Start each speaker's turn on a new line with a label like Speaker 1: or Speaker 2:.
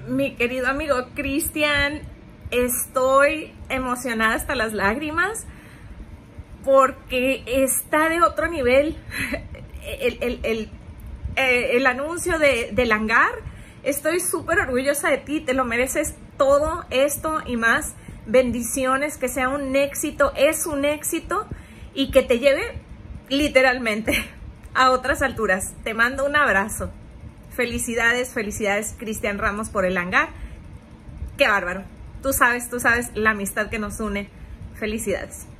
Speaker 1: Mi querido amigo Cristian, estoy emocionada hasta las lágrimas porque está de otro nivel el anuncio del hangar. Estoy súper orgullosa de ti, te lo mereces todo esto y más. Bendiciones, que sea un éxito, es un éxito y que te lleve literalmente a otras alturas. Te mando un abrazo. Felicidades, felicidades Cristian Ramos por el hangar. Qué bárbaro. Tú sabes la amistad que nos une. Felicidades.